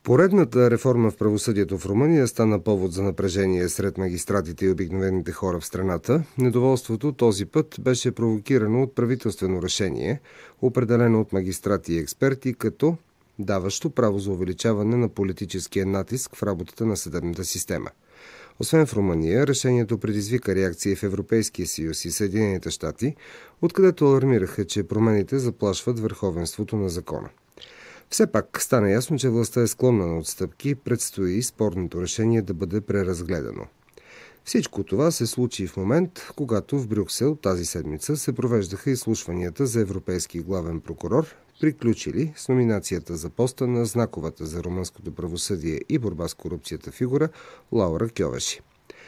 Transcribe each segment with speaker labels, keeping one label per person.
Speaker 1: Поредната реформа в правосъдието в Румъния стана повод за напрежение сред магистратите и обикновените хора в страната. Недоволството този път беше провокирано от правителствено решение, определено от магистрати и експерти като даващо право за увеличаване на политическия натиск в работата на съдебната система. Освен в Румъния, решението предизвика реакции в Европейския съюз и Съединените щати, откъдето алармираха, че промените заплашват върховенството на закона. Все пак стана ясно, че властта е склонна на отстъпки и предстои спорното решение да бъде преразгледано. Всичко това се случи в момент, когато в Брюксел тази седмица се провеждаха изслушванията за европейски главен прокурор, приключили с номинацията за поста на знаковата за румънското правосъдие и борба с корупцията фигура Лаура Кьовеши.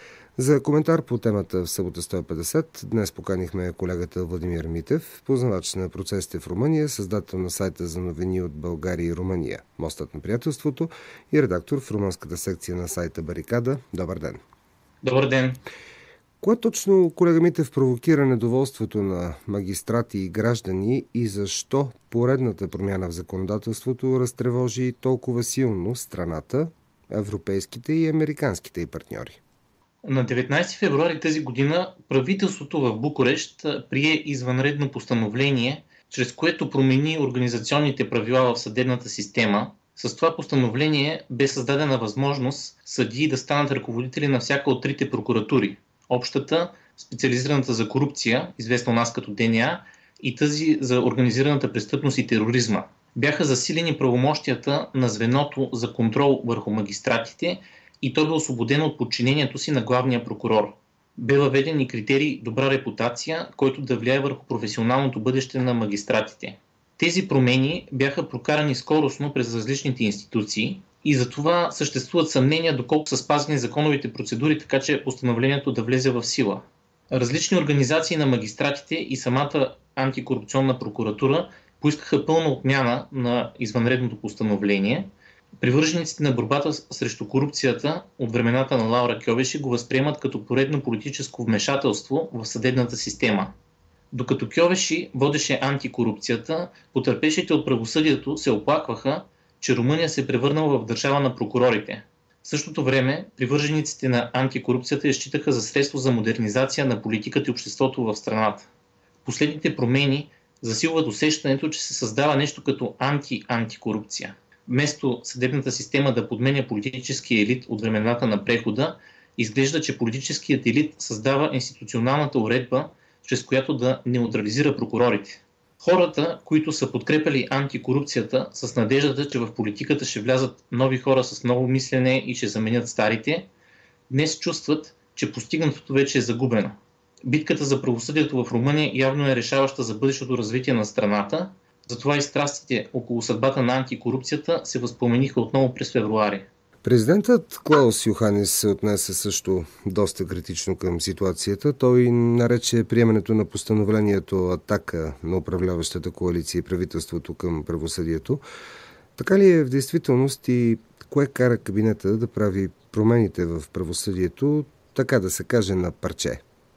Speaker 1: За коментар по темата в Събота 150 днес поканихме колегата Владимир Митев, познавач на процесите в Румъния, създател на сайта за новини от България и Румъния, Мостът на приятелството и редактор в румънската секция на сайта Барикада. Добър ден!
Speaker 2: Добър ден!
Speaker 1: Кое точно, колега Митев, провокира недоволството на магистрати и граждани и защо поредната промяна в законодателството разтревожи толкова силно страната, европейските и американските й партньори?
Speaker 2: На 19 февруари тази година правителството в Букурещ прие извънредно постановление, чрез което промени организационните правила в съдебната система. С това постановление бе създадена възможност съдии да станат ръководители на всяка от трите прокуратури – общата, специализираната за корупция, известна у нас като ДНА, и тази за организираната престъпност и тероризма. Бяха засилени правомощията на звеното за контрол върху магистратите и то бе освободено от подчинението си на главния прокурор. Бе въведен и критерий добра репутация, който да влияе върху професионалното бъдеще на магистратите. Тези промени бяха прокарани скоростно през различните институции и затова съществуват съмнения доколко са спазени законовите процедури, така че постановлението да влезе в сила. Различни организации на магистратите и самата антикорупционна прокуратура поискаха пълна отмяна на извънредното постановление. Привържениците на борбата срещу корупцията от времената на Лаура Кьовеши го възприемат като поредно политическо вмешателство в съдебната система. Докато Кьовеши водеше антикорупцията, потърпевшите от правосъдието се оплакваха, че Румъния се е превърнала в държава на прокурорите. В същото време, привържениците на антикорупцията я считаха за средство за модернизация на политиката и обществото в страната. Последните промени засилват усещането, че се създава нещо като антикорупция. Вместо съдебната система да подменя политическия елит от времената на прехода, изглежда, че политическият елит създава институционалната уредба, чрез която да неутрализира прокурорите. Хората, които са подкрепяли антикорупцията с надеждата, че в политиката ще влязат нови хора с ново мислене и ще заменят старите, днес чувстват, че постигнатото вече е загубено. Битката за правосъдието в Румъния явно е решаваща за бъдещото развитие на страната, затова и страстите около съдбата на антикорупцията се възпомениха отново през февруари.
Speaker 1: Президентът Клаус Йоханис се отнесе също доста критично към ситуацията. Той нарече приемането на постановлението атака на управляващата коалиция и правителството към правосъдието. Така ли е в действителност и кое кара кабинета да прави промените в правосъдието, така да се каже, на парче?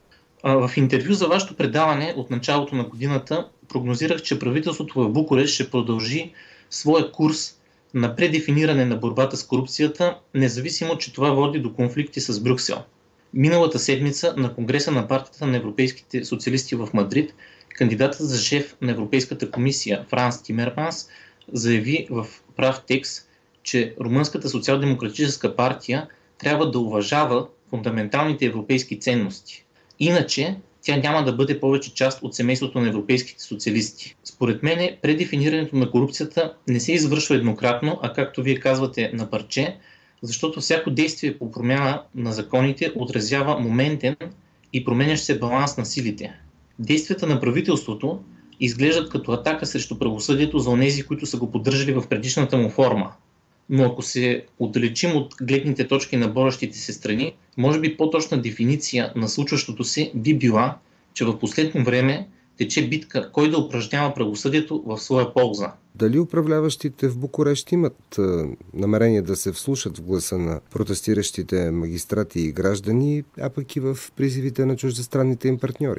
Speaker 2: В интервю за вашето предаване от началото на годината прогнозирах, че правителството в Букурещ ще продължи своя курс на предефиниране на борбата с корупцията, независимо, че това води до конфликти с Брюксел. Миналата седмица на Конгреса на партията на европейските социалисти в Мадрид, кандидатът за шеф на Европейската комисия Франс Тимерманс заяви в прав текст, че Румънската социал-демократическа партия трябва да уважава фундаменталните европейски ценности. Иначе тя няма да бъде повече част от семейството на европейските социалисти. Според мен, предефинирането на корупцията не се извършва еднократно, а както вие казвате, на парче, защото всяко действие по промяна на законите отразява моментен и променящ се баланс на силите. Действията на правителството изглеждат като атака срещу правосъдието за онези, които са го поддържали в предишната му форма. Но ако се отдалечим от гледните точки на борещите се страни, може би по-точна дефиниция на случващото се би била, че в последно време тече битка кой да упражнява правосъдието в своя полза.
Speaker 1: Дали управляващите в Букурещ имат намерение да се вслушат в гласа на протестиращите магистрати и граждани, а пък и в призивите на чуждестранните им партньори?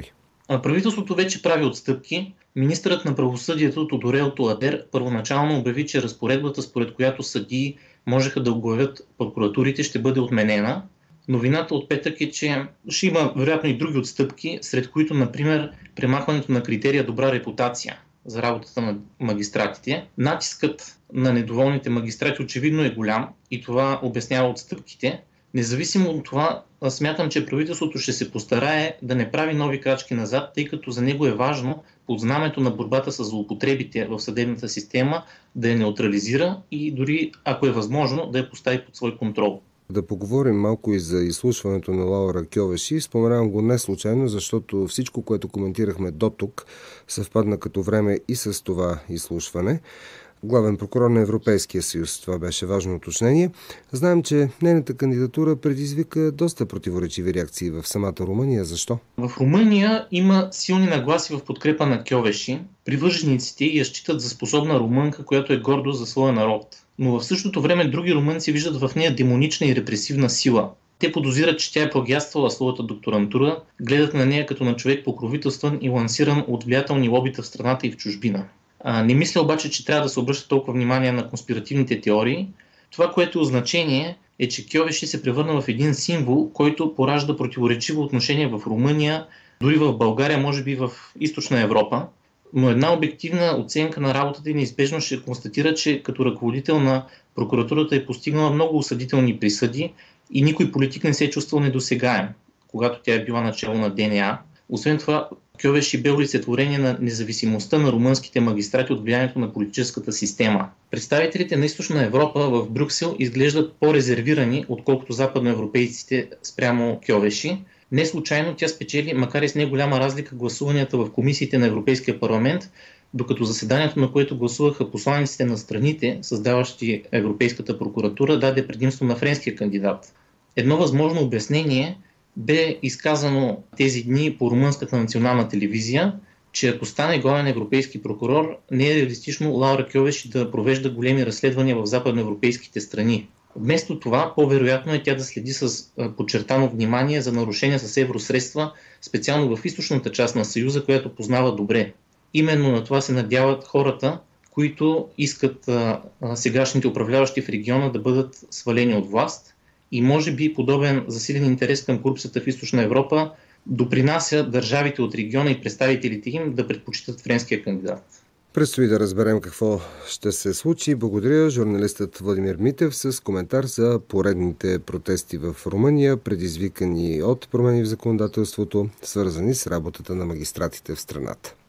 Speaker 2: Правителството вече прави отстъпки. Министърът на правосъдието Тодорел Тоадер първоначално обяви, че разпоредбата, според която съдии можеха да оглавят прокуратурите, ще бъде отменена. Новината от петък е, че ще има вероятно и други отстъпки, сред които, например, премахването на критерия добра репутация за работата на магистратите. Натискът на недоволните магистрати очевидно е голям и това обяснява отстъпките. Независимо от това, смятам, че правителството ще се постарае да не прави нови крачки назад, тъй като за него е важно под знамето на борбата с злоупотребите в съдебната система да я неутрализира и дори, ако е възможно, да я постави под свой контрол.
Speaker 1: Да поговорим малко и за изслушването на Лаура Кьовеши. Споменавам го не случайно, защото всичко, което коментирахме до тук, съвпадна като време и с това изслушване. Главен прокурор на Европейския съюз. Това беше важно уточнение. Знаем, че нейната кандидатура предизвика доста противоречиви реакции в самата Румъния. Защо?
Speaker 2: В Румъния има силни нагласи в подкрепа на Кьовеши. Привържениците я считат за способна румънка, която е гордост за своя народ. Но в същото време други румънци виждат в нея демонична и репресивна сила. Те подозират, че тя е плагиатствала своята докторантура, гледат на нея като на човек покровителстван и лансиран от влиятелни лобита в страната и в чужбина. Не мисля обаче, че трябва да се обръща толкова внимание на конспиративните теории. Това, което е значение, е, че Кьовеши се превърна в един символ, който поражда противоречиво отношение в Румъния, дори в България, може би в Източна Европа. Но една обективна оценка на работата и неизбежно ще констатира, че като ръководител на прокуратурата е постигнала много осъдителни присъди и никой политик не се е чувствал недосегаем, когато тя е била начало на ДНА. Освен това, Кьовеши бе олицетворение на независимостта на румънските магистрати от влиянието на политическата система. Представителите на Източна Европа в Брюксел изглеждат по-резервирани, отколкото западноевропейците спрямо Кьовеши. Не случайно тя спечели, макар и с не голяма разлика, гласуванията в комисиите на Европейския парламент, докато заседанието, на което гласуваха посланиците на страните, създаващи Европейската прокуратура, даде предимство на френския кандидат. Едно възможно обяснение бе изказано тези дни по румънската национална телевизия, че ако стане главен европейски прокурор, не е реалистично Лаура Кьовеши да провежда големи разследвания в западноевропейските страни. Вместо това, по-вероятно е тя да следи с подчертано внимание за нарушения с евросредства, специално в източната част на Съюза, която познава добре. Именно на това се надяват хората, които искат сегашните управляващи в региона да бъдат свалени от власт. И може би подобен засилен интерес към корупцията в Източна Европа допринася държавите от региона и представителите им да предпочитат френския кандидат.
Speaker 1: Предстои да разберем какво ще се случи. Благодаря журналистът Владимир Митев с коментар за поредните протести в Румъния, предизвикани от промени в законодателството, свързани с работата на магистратите в страната.